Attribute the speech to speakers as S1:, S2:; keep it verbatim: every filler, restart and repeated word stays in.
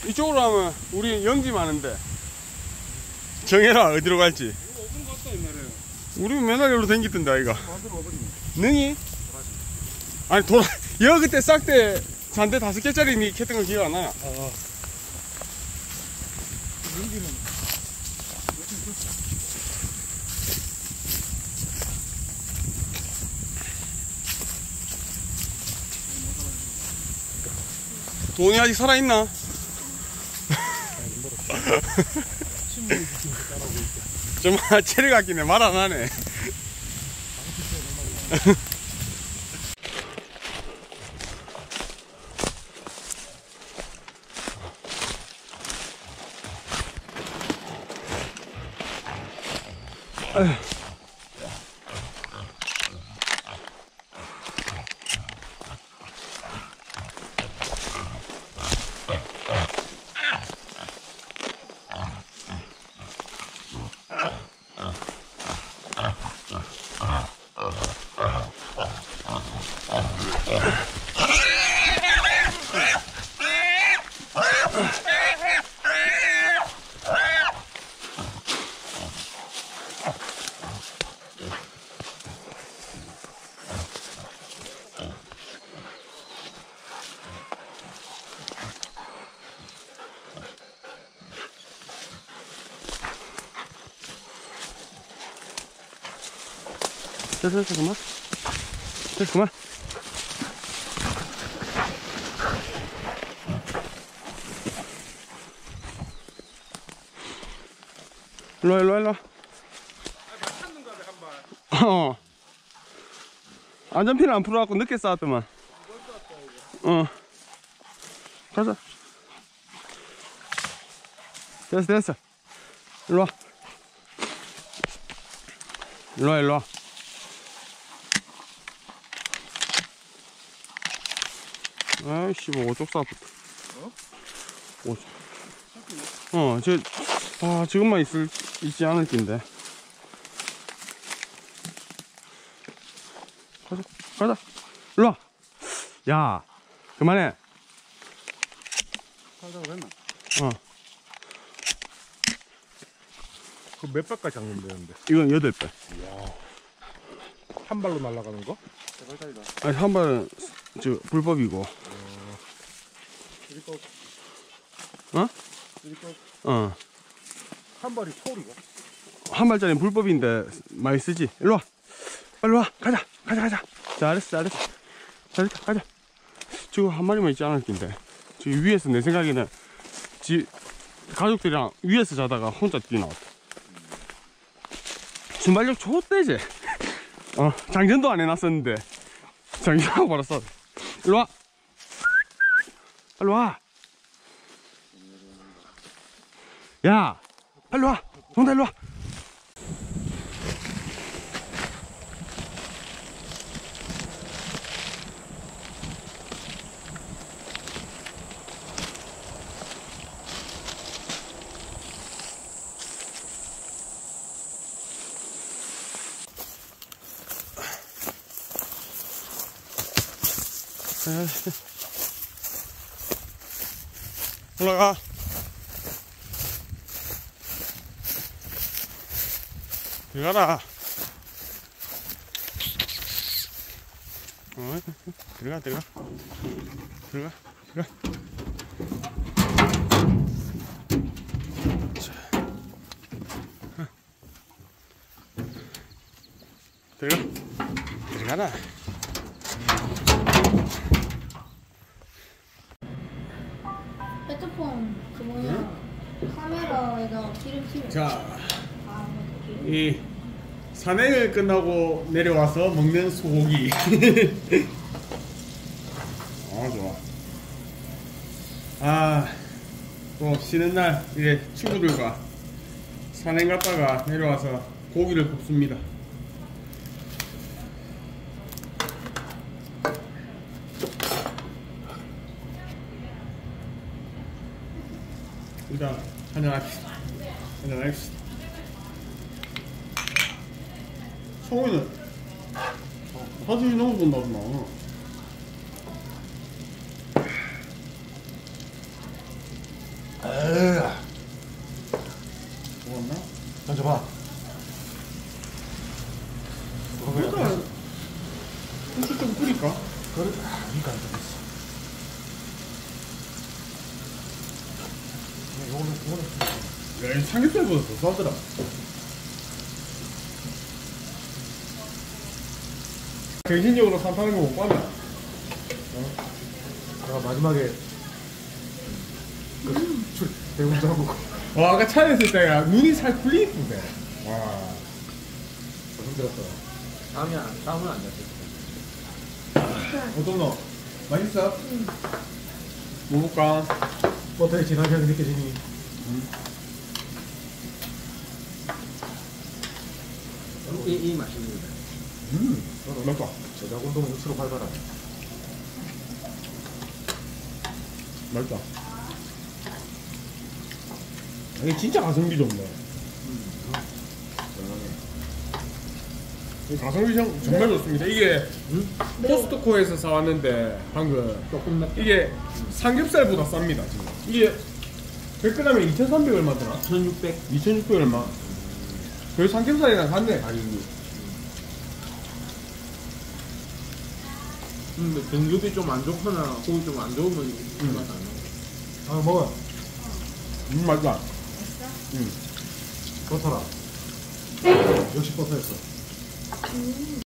S1: 이쪽으로 하면 우리 영지 많은데. 정해라, 어디로 갈지.
S2: 이거 오븐 갔다 옛날에.
S1: 우리 맨날 여기로 댕기던데, 아이가. 능이? 아니, 돌아, 여 그때 싹대 잔대 다섯 개짜리 니 캤던 거 기억 안 나냐?
S2: 어. 능기는.
S1: 돈이 아직 살아있나? 정말 체리 같기네. 말 안 하네. 됐어, 됐어, 그만. 됐어, 그만. 일로와, 일로와, 일로와. 어. 안전핀을 안 풀어갖고 늦게 쌓았더만. 어. 가자. 됐어, 됐어. 일로와. 일로와, 일로와. 아이씨, 뭐, 어쪽 쌓았다. 어? 오쪽. 어, 저, 아, 지금만 있을, 있지 않을 텐데. 가자, 가자. 일로와. 야, 그만해.
S2: 살자고 했나?
S1: 어.
S2: 그 몇 발까지 잡으면 되는데?
S1: 이건 여덟 발.
S2: 이야. 한 발로 날아가는 거? 세 발짜리다.
S1: 아니, 한 발은, 저, 불법이고.
S2: 드리법.
S1: 어?
S2: 드리법.
S1: 어.
S2: 한 발이 소리가?
S1: 한 발짜리는 불법인데, 많이 쓰지. 일로와. 빨리 와. 가자. 가자, 가자. 잘했어, 잘했어. 잘했다. 가자. 저거 한 마리만 있지 않을 텐데. 저 위에서 내 생각에는, 지, 가족들이랑 위에서 자다가 혼자 뛰어나왔다. 순발력 좋대지. 어, 장전도 안 해놨었는데. 장전하고 말았어. 일로와. 빨리 와. 야, 빨리 와. 동다 일로 와. 올라가. 들어가라. 어, 들어가, 들어가. 들어가, 들어가. 자. 어. 들어가. 들어가라.
S3: 핸드폰 그 뭐냐 응? 카메라에다 기름 튀면
S1: 자,
S3: 아,
S1: 이 산행을 끝나고 내려와서 먹는 소고기. 아, 좋아. 아, 또 쉬는 날 이제 친구들과 산행 갔다가 내려와서 고기를 굽습니다. 일단 한잔합시다. 한잔합시다. 성우는 사진이 너무 본다 보나.
S2: 먹었나?
S4: 던져봐.
S2: 그러니까 후추 좀 뿌릴까?
S4: 그래, 아, 이거 안 되겠어. 요거는, 요거는.
S2: 야, 이 삼겹살보다 더 싸더라. 정신적으로 산타는 거 못 봤나?
S4: 내가 마지막에 그 출, 대웅장하고
S2: 와, 아까 차에 있을 때가 눈이 살 풀리는데. 와.
S4: 힘들었어.
S5: 다음이 안, 다음은 안 됐어.
S2: 어떤 너? 맛있어? 응. 먹을까?
S4: 버터의 진하게 느껴지니.
S5: 이, 이 맛입니다.
S2: 음, 맛있다.
S4: 제작 운동 육수로 밟아라.
S2: 맛있다. 이게 진짜 가성비 좋네. 이 가성비 정, 정말 좋습니다. 이게 코스트코에서 사왔는데 방금
S5: 조금 맵.
S2: 이게 삼겹살보다 쌉니다. 지금. 이게 백 그램에 이천삼백 얼마더라?
S5: 천육백.
S2: 이천육백 얼마? 거의 삼겹살이랑 같네.
S5: 근데 등급이 좀 안 좋거나 고기 좀 안 좋으면 이 맛 안 나.
S4: 아, 먹어.
S2: 음, 맛있다.
S4: 버터라. 역시 버터였어.